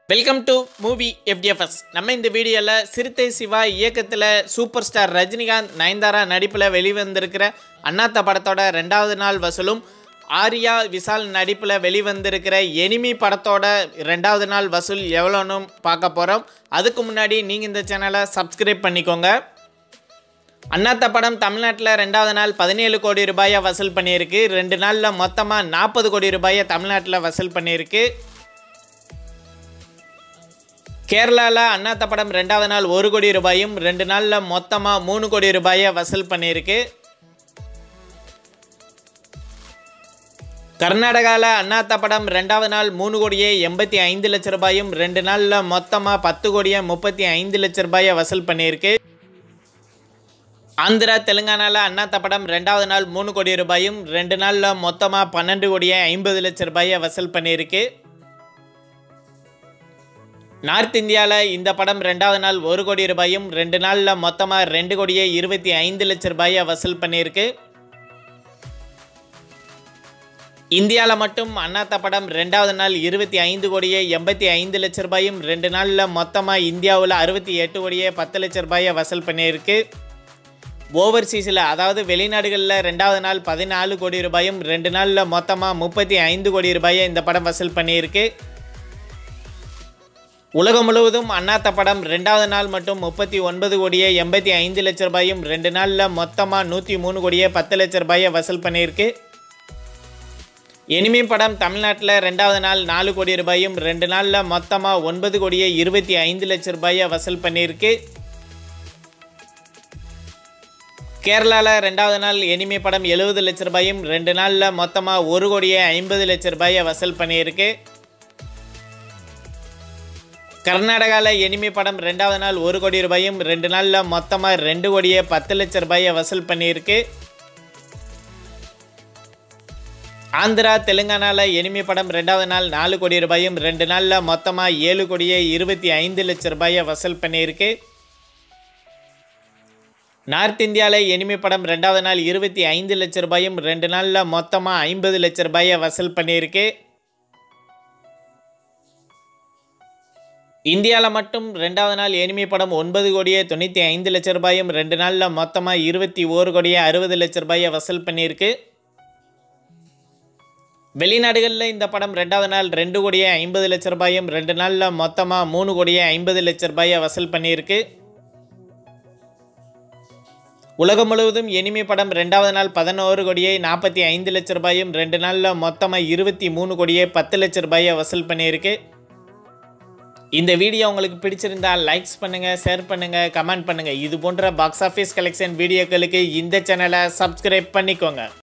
Welcome to movie FDFS. நம்ம இந்த வீடியோல சிறுத்தை சிவா இயக்கத்துல சூப்பர் ஸ்டார் ரஜினிகாந்த் நயன்தாரா நடிப்புல வெளிவந்திருக்கிற அண்ணாத்த படத்தோட 2வது நாள் வசூலும் ஆர்யா விஷால் நடிப்புல வெளிவந்திருக்கிற எனிமி படத்தோட 2வது நாள் வசூல் எவ்வளோன்னு பார்க்க போறோம். அதுக்கு முன்னாடி நீங்க இந்த சேனலை சப்ஸ்கிரைப் பண்ணிக்கோங்க. அண்ணாத்த படம் தமிழ்நாட்டில் 2வது நாள் 17 கோடி ரூபாயை வசூல் பண்ணியிருக்கு. 2 நாளில் மொத்தமாக 40 கோடி ரூபாயை தமிழ்நாட்டில் வசூல் பண்ணியிருக்கு. கேரளாவில் அண்ணாத்த படம் 2வது நாள் 1 கோடி ரூபாயும் 2 நாளில் மொத்தமாக 3 கோடி ரூபாயை வசூல் பண்ணியிருக்கு. கர்நாடகாவில் அண்ணாத்த படம் 2வது நாள் 3 கோடியே 85 லட்சம் ரூபாயும் 2 நாளில் மொத்தமாக 10 கோடியே 35 லட்சம் ரூபாயை வசூல் பண்ணியிருக்கு. ஆந்திரா தெலுங்கானாவில் அண்ணாத்த படம் 2வது நாள் 3 கோடி ரூபாயும் 2 நாளில் மொத்தமாக 12 கோடியே 50 லட்சம் ரூபாயை வசூல் பண்ணியிருக்கு. நார்த் இந்தியாவில் இந்த படம் 2வது நாள் 1 கோடி ரூபாயும் 2 நாளில் மொத்தமாக 2 கோடியே 25 லட்சம் ரூபாயை வசூல் பண்ணியிருக்கு. இந்தியாவில் மட்டும் அண்ணாத்த படம் 2வது நாள் 25 கோடியே 85 லட்சம் ரூபாயும் 2 நாளில் மொத்தமாக இந்தியாவில் 68 கோடியே 10 லட்சம் ரூபாயை வசூல் பண்ணியிருக்கு. ஓவர்சீஸில் அதாவது வெளிநாடுகளில் 2வது நாள் 14 கோடி ரூபாயும் 2 நாளில் மொத்தமாக 35 கோடி ரூபாயை இந்த படம் வசூல் பண்ணியிருக்கு. உலகம் முழுவதும் அண்ணாத்த படம் 2வது நாள் மட்டும் 39 கோடியே 85 லட்சம் ரூபாயும் 2 நாளில் மொத்தமாக 103 கோடியே 10 லட்சம் ரூபாயை வசூல் பண்ணியிருக்கு. எனிமி படம் தமிழ்நாட்டில் 2வது நாள் 4 கோடி ரூபாயும் 2 நாளில் மொத்தமாக 9 கோடியே 25 லட்சம் ரூபாயை வசூல் பண்ணியிருக்கு. கேரளாவில் 2வது நாள் எனிமி படம் 70 லட்சம் ரூபாயும் 2 நாளில் மொத்தமாக 1 கோடியே 50 லட்சம் ரூபாயை வசூல் பண்ணியிருக்கு. கர்நாடகாவில் எனிமி படம் 2வது நாள் 1 கோடி ரூபாயும் 2 நாளில் மொத்தமாக 2 கோடியே 10 லட்சம் ரூபாயை வசூல் பண்ணியிருக்கு. ஆந்திரா தெலுங்கானாவில் எனிமி படம் 2வது நாள் 4 கோடி ரூபாயும் 2 நாளில் மொத்தமாக 7 கோடியே 25 லட்சம் ரூபாயை வசூல் பண்ணியிருக்கு. நார்த் இந்தியாவில் எனிமி படம் 2வது நாள் 25 லட்சம் ரூபாயும் 2 நாளில் மொத்தமாக 50 லட்சம் ரூபாயை வசூல் பண்ணியிருக்கு. இந்தியாவில் மட்டும் 2வது நாள் எனிமி படம் 9 கோடியே 95 லட்சம் ரூபாயும் 2 நாளில் மொத்தமாக 21 கோடியே 60 லட்சம் ரூபாயை வசூல் பண்ணியிருக்கு. வெளிநாடுகளில் இந்த படம் 2வது நாள் 2 கோடியே 50 லட்சம் ரூபாயும் 2 நாளில் மொத்தமாக 3 கோடியே 50 லட்சம் ரூபாயை வசூல் பண்ணியிருக்கு. உலகம் முழுவதும் எனிமி படம் 2வது நாள் 11 கோடியே 45 லட்சம் ரூபாயும் 2 நாளில் மொத்தமாக 23 கோடியே 10 லட்சம் ரூபாயை வசூல் பண்ணியிருக்கு. இந்த வீடியோ உங்களுக்கு பிடிச்சிருந்தால் லைக்ஸ் பண்ணுங்கள், ஷேர் பண்ணுங்கள், கமெண்ட் பண்ணுங்கள். இது போன்ற பாக்ஸ் ஆஃபீஸ் கலெக்ஷன் வீடியோக்களுக்கு இந்த சேனலை சப்ஸ்கிரைப் பண்ணிக்கோங்க.